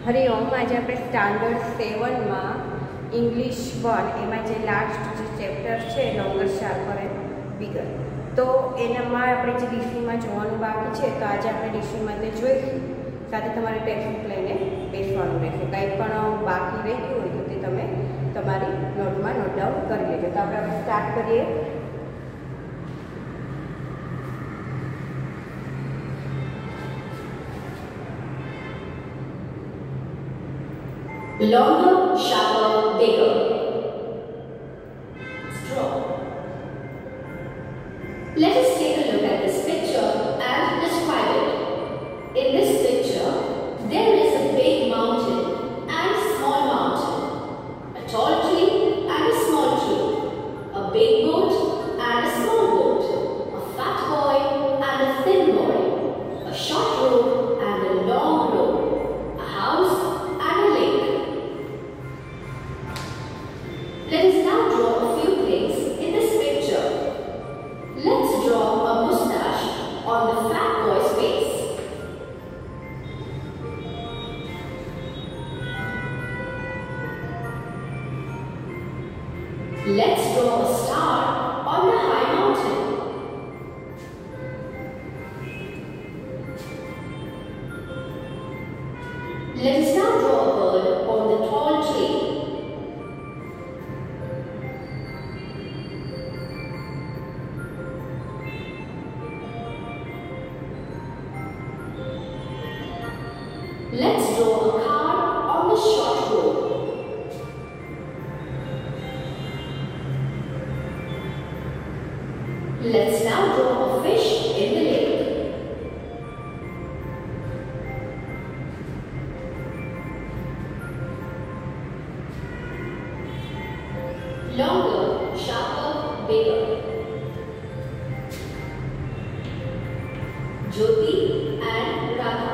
હરિઓમ. આજે આપણે standard 7માં English 1 એમાં જે લાસ્ટ જે ચેપ્ટર છે લોંગર શાર્પર એન્ડ બિગર, તો એનામાં આપણે જે ડીસીમાં જોવાનું બાકી છે, તો આજે આપણે ડીસીમાં તે જોઈશું. સાથે તમારે ટેક્સ્ટબુક લઈને બેસવાનું રહેશે. કંઈ પણ બાકી રહી ગયું હોય તો તે તમે તમારી નોટમાં નોટ ડાઉન કરી લેજો. તો આપણે સ્ટાર્ટ કરીએ. Longer, sharper, bigger. Straw. Let us take a look at this picture and describe it. In this picture, there is a big mountain and a small mountain, a tall tree and a small tree, a big boat and a small boat, a fat boy and a thin boy, a short road and a long road, a house and a lake. Let us now draw a few things in this picture. Let's draw a moustache on the fat boy's face. Let's draw a star on the high mountain. Let us now draw a bird on the tall tree. Let's draw a car on the short road. Let's now draw a fish in the lake. Longer, sharper, bigger. Jyoti and Radha.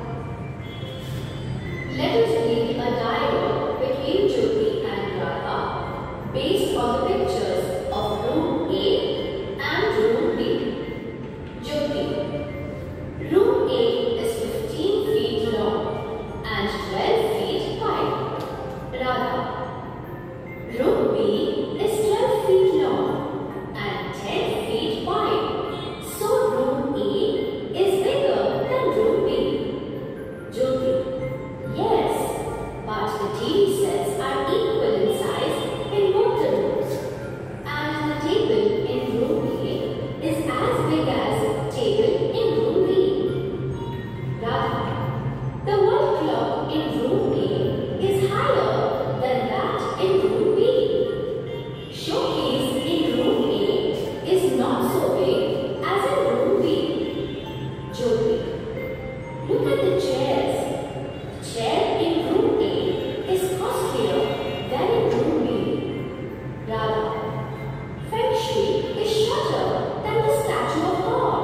Let us read a dialogue between Jyoti and Radha based on the pictures of room A and room B. Jyoti. Room A is 15 feet long and 12 feet wide. Radha. Room B is 12 feet long and 10 feet wide. So room A is bigger than room B. Jyoti. Yes, but the TV sets are equal in size in both the rooms, and the table in room A is as big as the table in room B. Radha, the wall clock in room A is higher than that in room B. Showcase in room A is not so big as in room B. Jyoti, look at the chairs. Chair in room A is costlier than in room B. Radha, Feng Shui is shorter than the statue of God.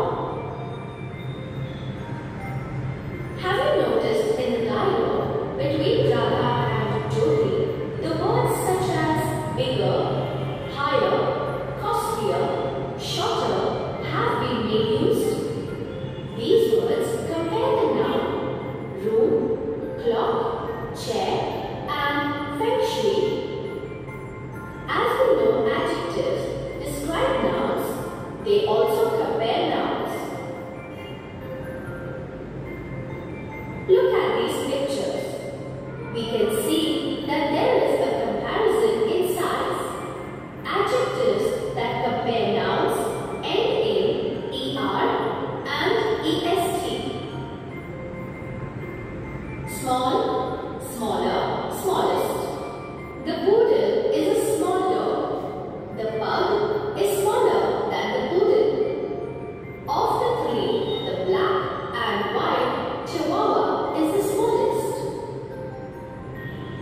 Have you noticed in the dialogue between Radha and Jyoti, the words such as bigger, higher, costlier, shorter have been made used? These words compare the noun room, clock, chair, and Feng Shui. As we know adjectives describe nouns, they also compare nouns. Look at these pictures. We can see that there is a comparison in size. Adjectives that compare nouns end in er and est. Small, smaller, smallest. The poodle is a small dog. The pug is smaller than the poodle. Of the three, the black and white Chihuahua is the smallest.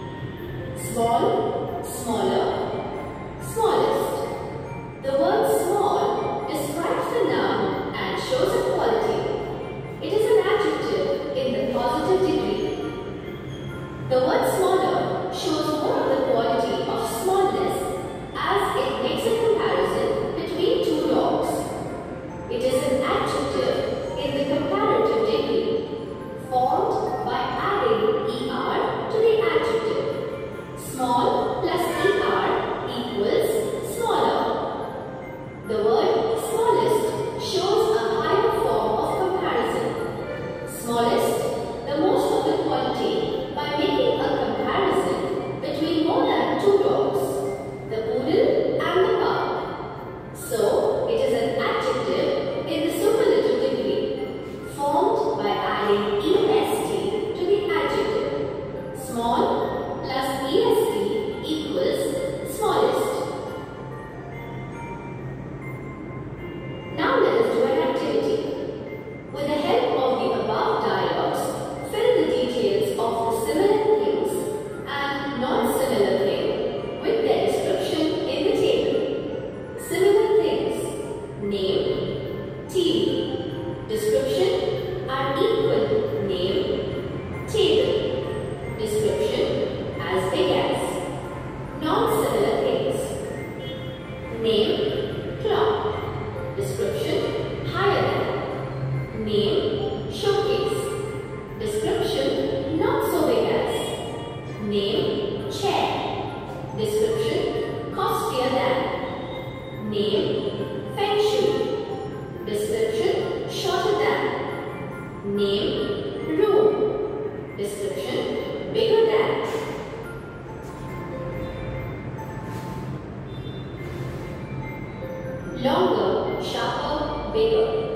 Name, room. Description, bigger than. Longer, sharper, bigger.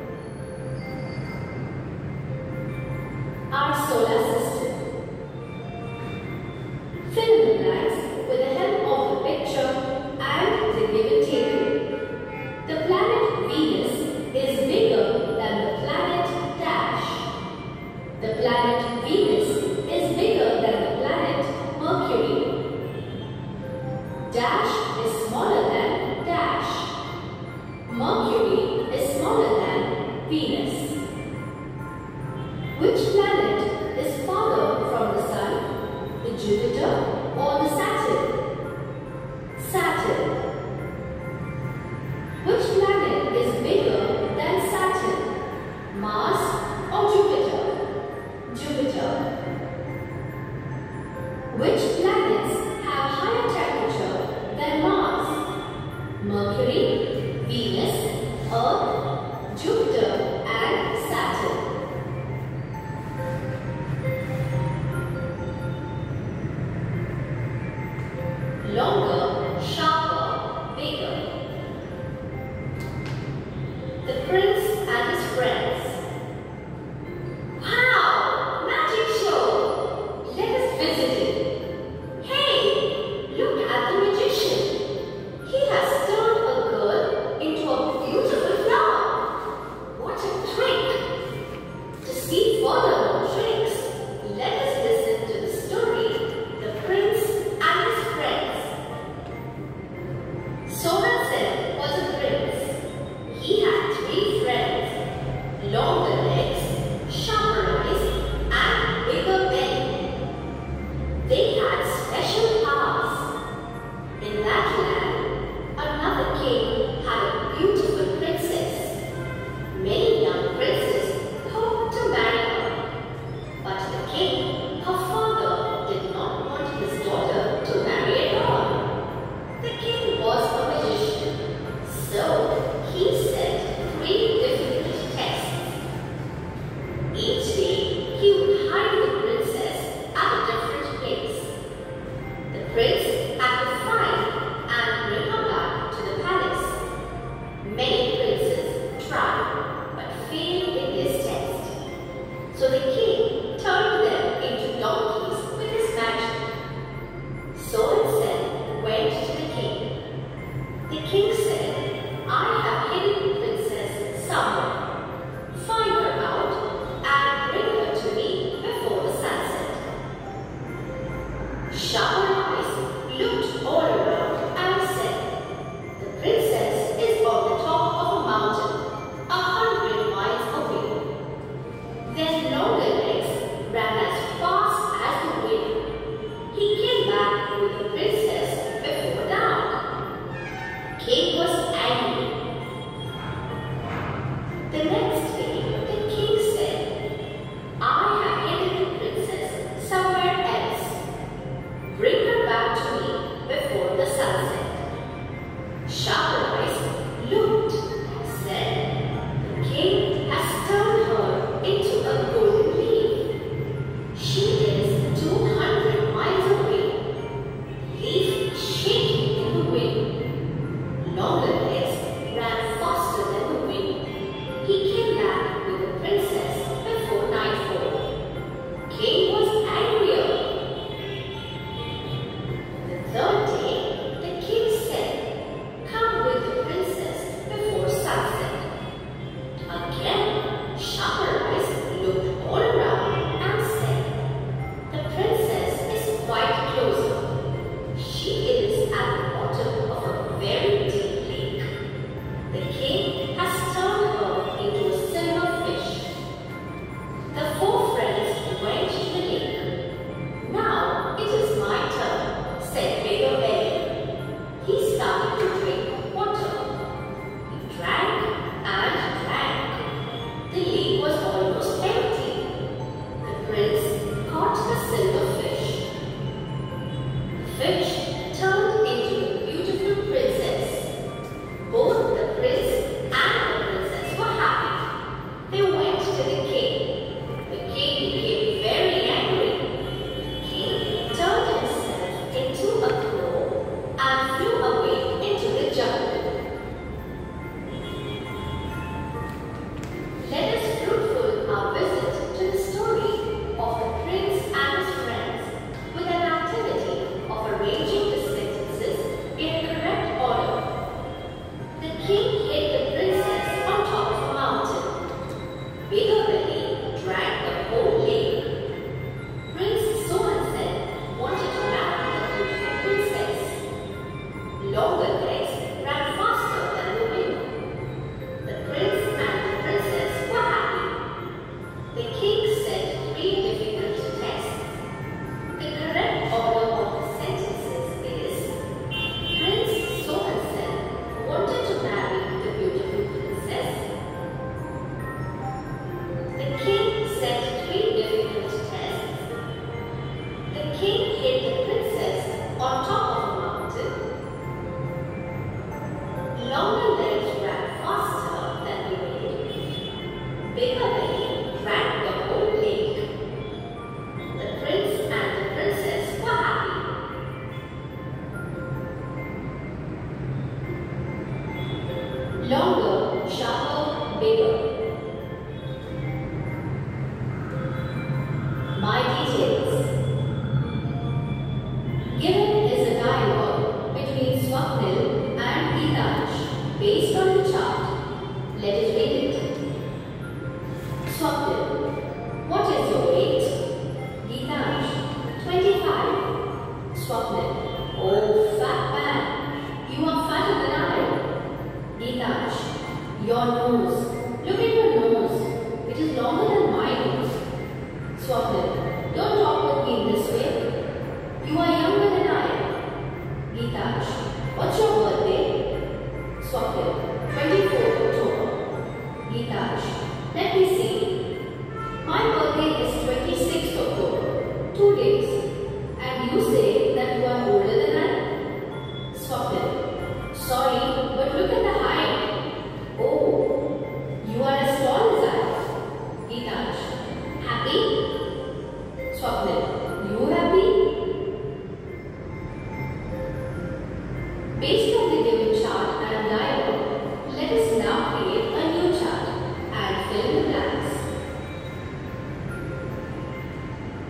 Our solar system. Fill in the blanks with the help of the picture and the given table. The planet Venus is bigger than the planet Dash. The planet Venus is bigger than the planet Mercury. Dash is smaller than Dash. Mercury is smaller than Venus. Which planet is farther from the Sun, the Jupiter or the Saturn? Saturn. Which planet is bigger than Saturn, Mars or Jupiter? Jupiter. Which planets have higher temperature than Mars? Mercury, Venus, Earth, Jupiter and Saturn. Longer, sharper, bigger. The prince and his friends. Wow! Magic show! Let us visit it. Hey! Look at the magician. He has turned a girl into a beautiful flower. What a trick! To see further more tricks, let us listen to the story, The Prince and His Friends. Sorensen was a prince. He had 3 friends, longer legs, sharper eyes, and bigger belly. They had special powers. In that land, another king had a beautiful princess. Many young princes hoped to marry her, but the king, her father, did not want his daughter to marry at all. The king was a magician, so he set 3 difficult tests. Each day, he would hide the princess at a different place. The prince had to find and bring her back to the palace. Many princes tried, but failed in this test. So the king turned them into donkeys with his magic. Sorensen went to the king. The king said, I have hidden the princess somewhere. Find her out and bring her to me before the sunset. Sharper eyes looked all around and said, the princess is on the top of a mountain, 100 miles away. Then longer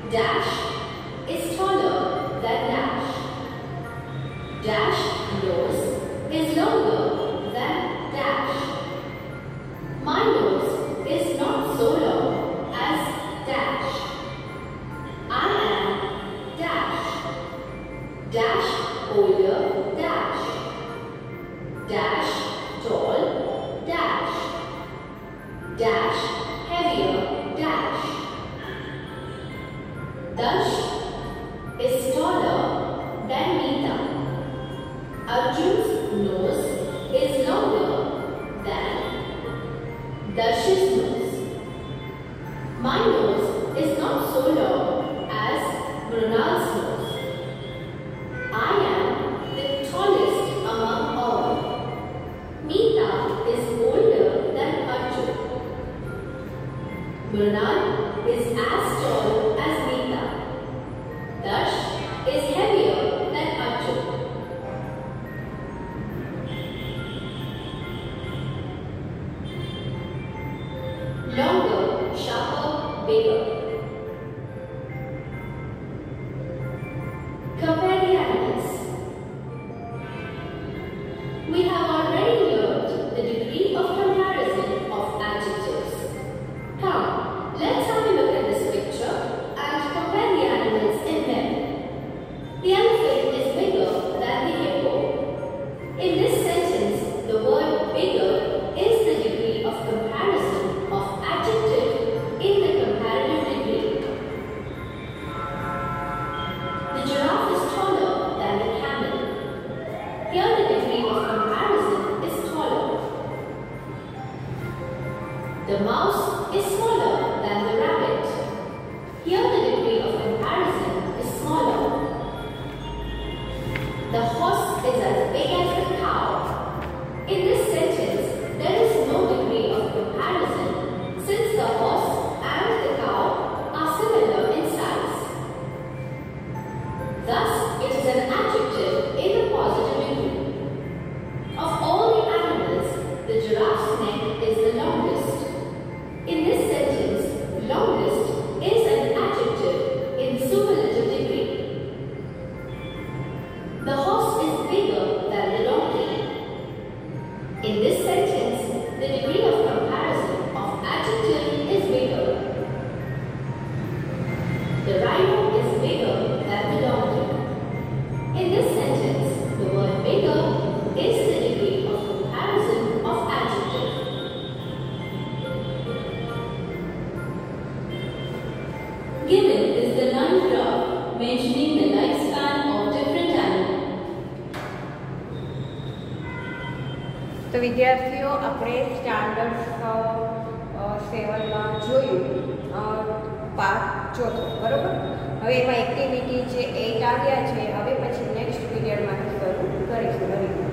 Dash is taller than Dash. Dash nose is longer than Dash. My nose is not so long as Dash. I am Dash. Dash older Dash. Dash tall Dash. Dash heavier Dash. Dash is taller than Meeta. Arjun's nose is longer than Dash's nose. My nose is not so long as Mrunal's nose. I am the tallest among all. Meeta is older than Arjun. Mrunal is as tall as Meeta. Dash is heavier than Arjun. Longer, sharper, bigger. Compare the animals. We have already learned the degree of comparison of adjectives. Come, let's have a look at this picture and compare the animals in them. The elephant is bigger than the hippo. In this sentence, the word bigger is the degree of comparison of adjective in the comparative degree. The giraffe is taller than the camel. Here the degree of comparison is taller. The mouse is smaller than the rabbit. Here the degree of comparison is smaller. The horse is as big as the cow. In this sentence, there is no degree of comparison since the horse and the cow are similar in size. Thus, it is an adjective in the positive degree. Of all the animals, the giraffe's neck is the longest. In this sentence, longest is an adjective in superlative degree. The horse is bigger than the donkey. In this sentence, the degree of comparison of adjective is bigger. The rhino is bigger than the donkey. In this sentence, the word bigger is the degree of comparison of adjective. Given is the line graph mentioning the lifespan of different animals. તો વિદ્યાર્થીઓ આપણે standard 7માં જોયું part ચોથો બરોબર. હવે એમાં activity જે 8 આવ્યા છે હવે પછી નેક્સ્ટ પીરિયડમાંથી શરૂ કરીશું.